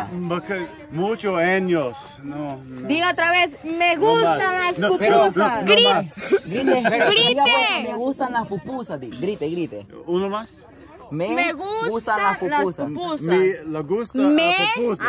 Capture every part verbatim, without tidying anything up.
Porque muchos años. No, no. Diga otra vez, me gustan No las no, pupusas. no, no, Grite. no más. Grite. Grite. Me gustan las pupusas. Grite, grite. Uno más. Me, Me gustan gustan las pupusas. pupusas. Me le gusta Me. la pupusa.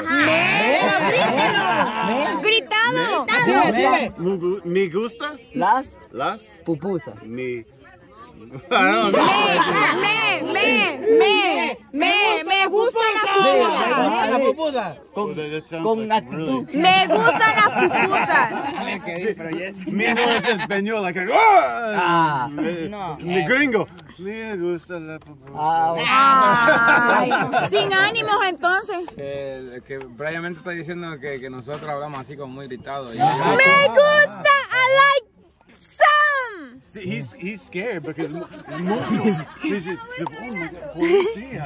Ajá. Me. Gritado. Me. Me, gu- me gusta Las las pupusas. mi. I don't know. Me, me, me, me, me gustan las pupusas. pupusa. Con, That sounds con like actitud. really- Me gustan las pupusas. Pero yes. Mi no es español, like ¡ah! Ah. Me- No. Mi gringo. Me gusta la pupusa. Ah, Ay, sin ánimos entonces. Que, que Brian está diciendo que, que nosotros hablamos así como muy gritados. Y- Me gusta, I like some. See, he's he's scared because mu- muchos dicen, oh my God, policía.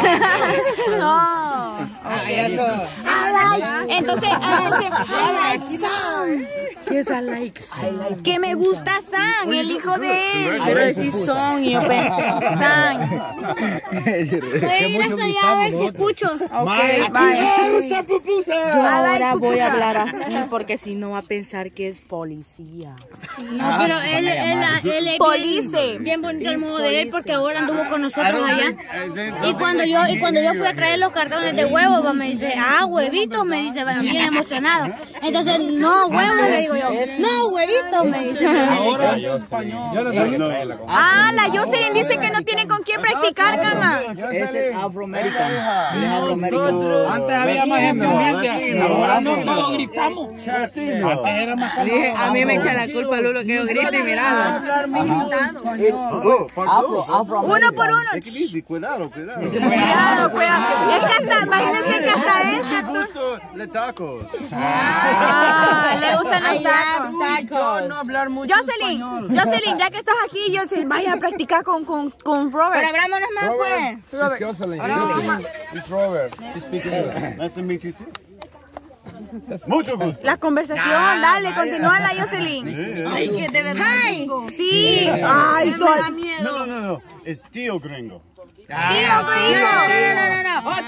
No. Eso. I like. Entonces, entonces, I like some. ¿Qué es I like? Que me gusta San, el hijo de él. Pero decís son y yo pensé San. Voy a ir hasta allá a ver si escucho. Ok, bye. Yo ahora voy a hablar así porque si no va a pensar que es policía. No, pero él, él, él es Police. bien, bien bonito el modo de él porque ahora anduvo con I nosotros don't allá. think- I think- Y cuando yo y cuando yo fui a traer los cartones de huevos, va, me dice, ah, huevitos, me dice, va, bien emocionado. Entonces, no, huevos, le digo yo. No, huevitos, me dice. Ahora yo español. Yo no tengo que traerla con- Ah, la Jocelyn dice que no tiene con quién practicar, cama. es el afroamericano. Él es afroamericano. Antes había más gente ambiente. Latino, Ahora no latino. todos gritamos. Latino. Antes era más Dije, a mí me echa la culpa Lulo que yo grito y miralo. Oh, Afro, afroamericano. Uno por uno. Take it easy, cuidado, cuidado. Cuidado, cuidado. Es que hasta, imagínense que hasta Me esta. gusta de tacos. Ah, le gustan los tacos. Yo no hablar mucho Jocelyn, Jocelyn, ya que estás aquí, Jocelyn, vaya a practicar con, con, con Robert. Pero abrámonos más, pues. She's Jocelyn. Jocelyn. It's Robert. She speaks English. Nice to meet you too. Mucho gusto. La conversación, dale, continúa la Jocelyn. Ay, que de verdad. Sí. Ay, tú. No, no, no, no. Es tío gringo. Tío gringo. No, no, no, no.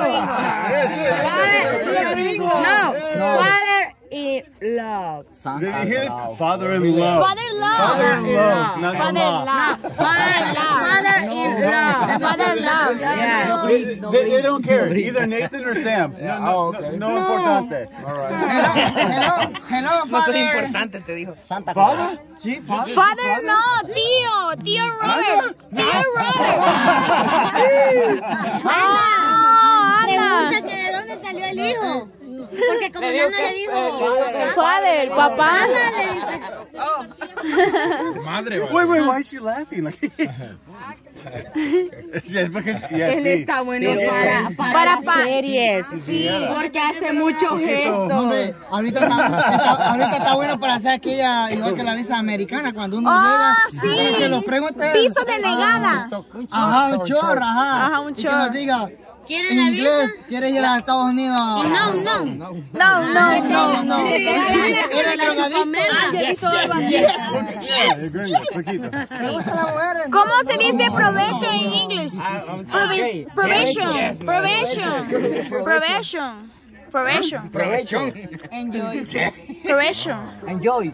Tío gringo. No. Father y love. Did you hear this? Father in love. Father love. Father in love. Not Father in love. love. Father love. Father in love. Father love. No grite, no They, they grite. don't care. Either Nathan or Sam. No, no, no, no importante. Hello, no soy importante, te dijo. Santa Claus. Father? Sí, padre. Father no, tío. Tío Robert. Tío Robert. Ah, Ana. Pregunta que de dónde salió el hijo. Porque como no le dijo Father, papá. le dice. Madre, Wait, wait, why is she laughing? Like, yes, because, yes, Él sí. está bueno Pero- para, Para para pa- series. Sí. Porque hace muchos gestos. Hombre, ahorita está, está- ahorita está bueno para hacer aquella, igual que la visa americana, cuando uno Ah, llega, sí. que los pregunte. Piso de negada. Ajá, un chorro, ajá. Ajá, un Y que chorro. nos diga, ¿Quieren en la inglés, visa? ¿quieres ir a Estados Unidos? No, no. No, no. No, no. Era la chupamela. Yeah, gringo, poquito. ¿Cómo se dice provecho en inglés? Provi- Probation. Probation. Probation. Probation. Provecho. Probation. Enjoy.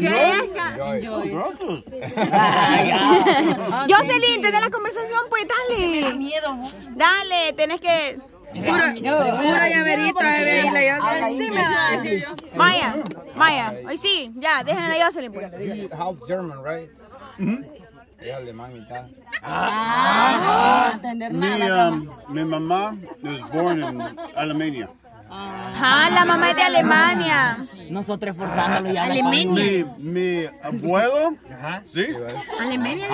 Jocelyn, tenés la conversación, pues dale. miedo. Dale, tenés que. Pura, pura llaverita de verla. Sí, me va a decir yo. Maya, Maya. Hoy sí, ya, déjenla a Jocelyn, pues. He half German, right? Es alemán y tal. Mi, um, mi mamá was born in Alemania. Ah, la mamá es de Alemania. Nosotros esforzándolo ya. Alemania. Mi, mi abuelo, ¿sí? Alemania.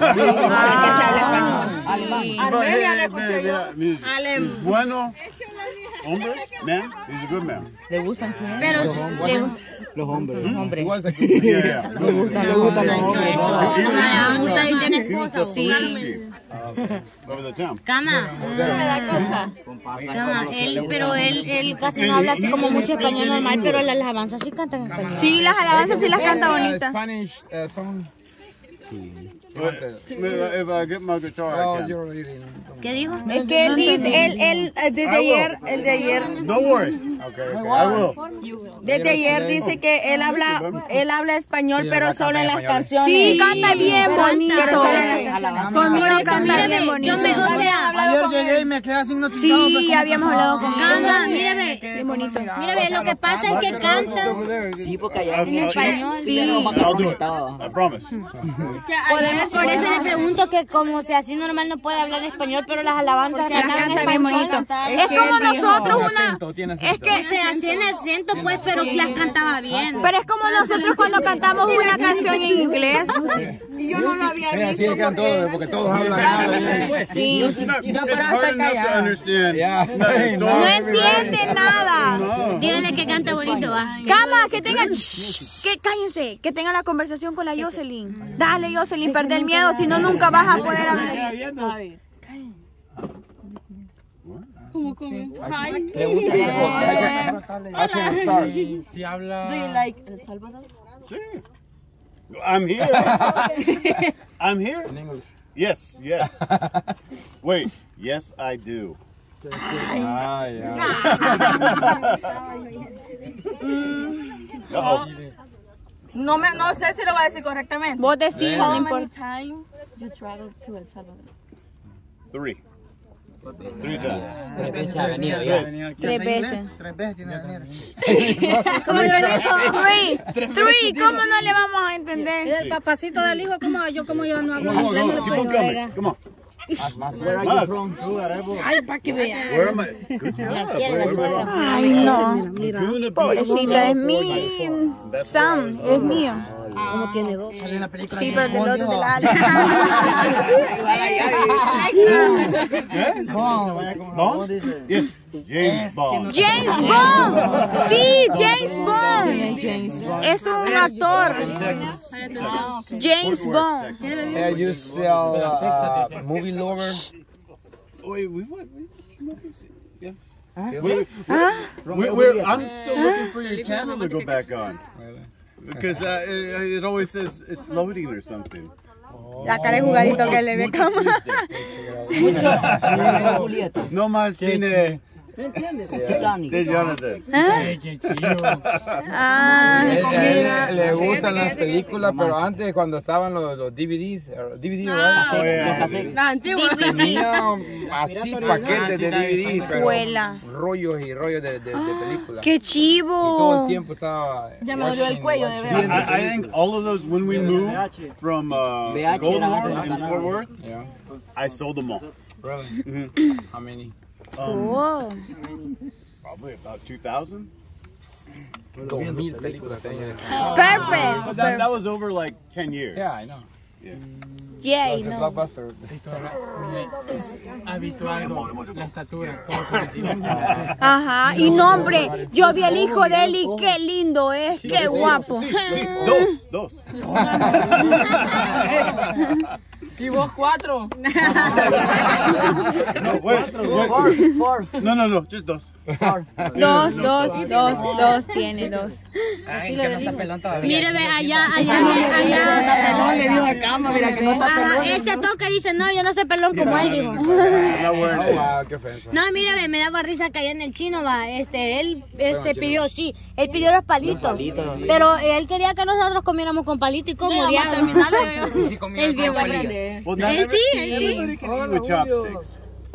Armenia le escuché yo. Mi, mi bueno hombre, man, he's a good man. ¿Le gustan quién? Pero Los hombres. Hombre. Igual se Yeah, yeah. Le gustan, le gustan los hombres. no me gusta y tiene esposa. Sí. Over the town. Cama. Me da cosa. Cama. Él, pero él, él casi no habla así como mucho español normal, pero las alabanzas sí cantan en español. Sí, las alabanzas sí las canta Uh, bonitas. Spanish uh, song. If I get my guitar, I can. ¿Qué dijo? Es que él dice, él, él, desde ayer, el de ayer, Don't worry. Okay, okay. I will. desde ayer dice que él habla, él habla español, pero solo en las canciones. Sí, canta bien bonito. Pero solo en las alabanzas. Conmigo canta Mírame, bien bonito. yo me, o sea, Ayer llegué y me quedé sin notificado. Sí, habíamos hablado con canta, mírame, Qué bonito. mírame, lo que pasa es que canta Sí, porque allá en español. I'll do it. I promise. Podemos, por eso le pregunto que como si así normal no puede hablar español, pero las alabanzas Las cantaban en canta bien español. bonito. Es como nosotros una... Es Que que... se hacía en acento, pues, pero las cantaba bien. Pero es como nosotros cuando cantamos una canción en inglés. Yo no lo había Mira, así es que todos, porque todos hablan. hablan. Sí. It's not, it's hard enough to understand. Yeah. No entiende nada. Díganle que canta bonito, va. Cama, que tenga... Que cállense. Que tenga la conversación con la Jocelyn. Dale, Jocelyn, perde el miedo. Si no, nunca vas a poder hablar. ¿Cómo comienza? Hi. I can start. Si habla... Do you like El Salvador? Sí. I'm here. I'm here. In English. Yes, yes. Wait, yes, I do. Ah, ya. Uh-oh. No, me, no sé si lo va a decir correctamente. Vos decís, no How many importa. times you travel to El Salvador? Three. Three times. Tres veces ha venido ya. Tres veces. Tres veces tiene que venir. ¿Cómo le Three. Three. ¿Cómo no le vamos a entender? El papacito del hijo, como yo, como yo no hablo Come on, come on, keep on coming. Come on. Where are you Más. from? Ay, para que vea. Where am I? Good job. Where am I? Ay, no. Doing it Pobrecita, es mi Sam, es mío. como tiene dos. Salió en la película. Sí, James pero del Bond, otro dijo, del Bond? Bond? Yes, James Bond. James Bond. Sí, James Bond. James Bond. Es un actor. James Bond. Yeah, you sell uh, movie lover. Wait, we what? Yeah. We, we, we're, I'm still looking for your channel to go back on. Because uh, it, it always says it's loading or something. La cara de jugadito que le ve como. No más cine Titanic. de Jonathan. Ah, Él- a él le gustan las películas, pero antes cuando estaban los, los D V Ds, eh, D V D, right? Oh, yeah. Los cassettes. La antigua. Tenía así paquetes de D V D, pero Abuela. rollos y rollos de, de, de películas. qué Y todo el chivo. tiempo estaba. Ya me dolió el watching, cuello de watching. ver. I, I think all of those, when we moved from uh, V H Goldmore era in Fort Worth, Yeah. I sold them all. Really? Mhm. How many? Oh. Probably about two thousand. Dos mil películas tenía. Perfect. But that, that was over like ten years. Yeah, I know. Yay, It's a no. blockbuster. ¿Has visto algo? La estatura, todo parecido. Ajá, y nombre, yo vi el hijo de él y qué lindo es, qué guapo. Sí, sí, dos, dos. Y vos cuatro. No, wait, wait. No, no, no, just dos. Dos, dos, dos, dos, tiene dos. Ay, que no está pelón todavía. Mire, ve, allá, allá, allá. pelón, le dijo a Cama, mira que no está Ajá, él se toca y dice, no, yo no soy pelón como él, dijo. I'm not wearing Oh, it. wow, qué ofensa. No, mira, ve, me daba risa que allá en el chino, va, este, él, este, pidió, sí, él pidió los palitos, pero él quería que nosotros comiéramos con palitos y como diablo. Él bien bonito. Well, not Él sí, every- él sí. everybody can eat with chopsticks.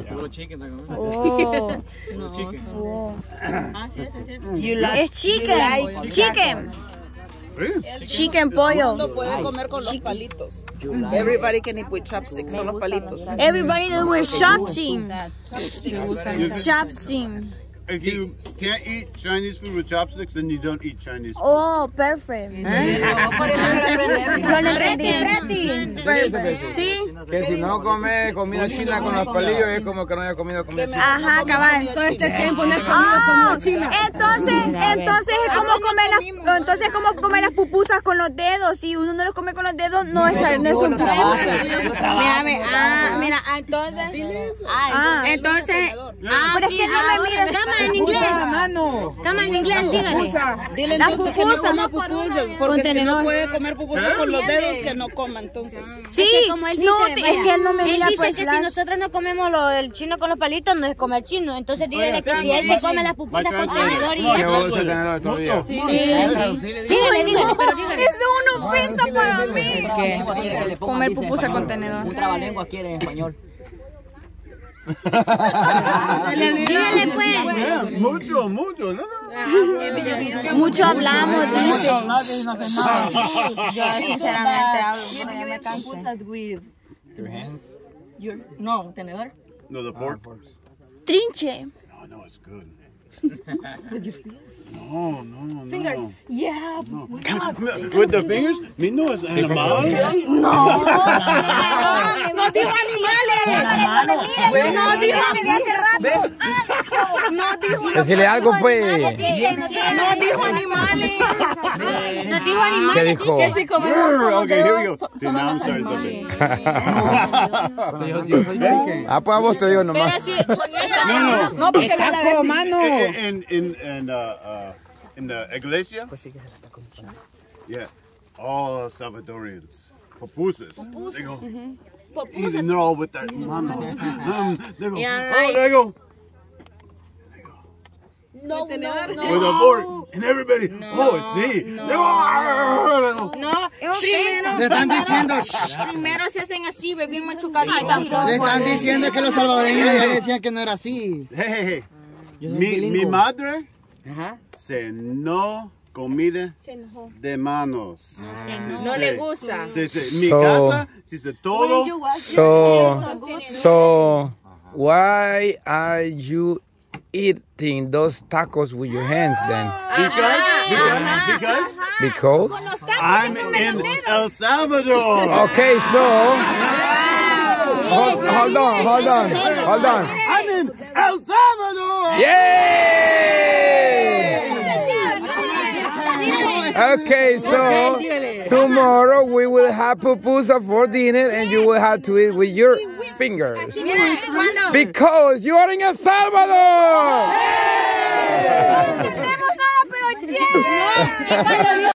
Oh. Oh. Es chicken, chicken, Really? chicken pollo. Puede comer con los palitos. Everybody can eat with chopsticks, son los palitos. Everybody do with chopsing, You- chopsing. If you can't eat Chinese food with chopsticks, then you don't eat Chinese food. Oh, perfect. Yo lo entendí. Sí. Que si no come comida china con los palillos es como que no haya comido comida china. Ajá, cabal. Todo este tiempo no he comido comida china. Entonces, entonces es como comer las, entonces es como comer las pupusas con los dedos. Si uno no los come con los dedos, no es, no es un Mírame, ah, mira, ah, entonces, Ah, entonces, ah, pero es sí, que no me ahora, miras. cama en inglés. mano. Cama en inglés, dígale. Dile entonces que no coma pupusas, porque si no puede comer pupusas con los dedos, que no coma entonces. Sí, es que como él dice, no, vaya, es que él no me él mira dice pues que las... si nosotros no comemos lo, el chino con los palitos, no es comer chino. Entonces dígale que si él se come las pupusas con tenedor y Que eso. vos se tenedor todavía. Sí, dígale, dígale, pero dígale. Es una ofensa para mí. ¿Qué? Comer pupusa con tenedor. Un trabalengua quiere en español. Dígale pues. Yeah, mucho, mucho, ¿no? Mucho hablamos, dice. Yo sinceramente hablo, pero ya me cansé. Your hands. No, tenedor. No, the fork. Trinche. No, no, it's good. No, no, no. Fingers. Yeah. No. With the fingers? Mi no es animal. No. No dijo animales. No dijo desde hace rato. No dijo. Decirle algo, pues. No dijo animales. No dijo animales. ¿Qué dijo? Okay, here we go. See, now I'm starting something. Ah, pues a vos te digo nomás. No, no. No, porque no la ves, mano. In, in, in, uh, uh, in the iglesia? Yeah. All Salvadorians. Pupusas. They go, and they're all with their manos. Um, they go, oh, they go. No, no, no. With a fork. And everybody, oh, sí. They go, No, Le están diciendo, primero se hacen así, bien machucaditas. le están diciendo que los salvadoreños ya decían que no era así. hey, hey, hey. Mi, mi madre se no comida de manos. No le gusta. Sí, sí. Mi So- casa, si se todo. So, so, why are you eating those tacos with your hands then? Because, because, because Because? I'm in El Salvador. Okay, so, hold, hold on, hold on, hold on. I'm in El Salvador. Yay! Okay, so tomorrow we will have pupusa for dinner and you will have to eat with your fingers. Because you are in El Salvador! No entendemos nada, pero yeah.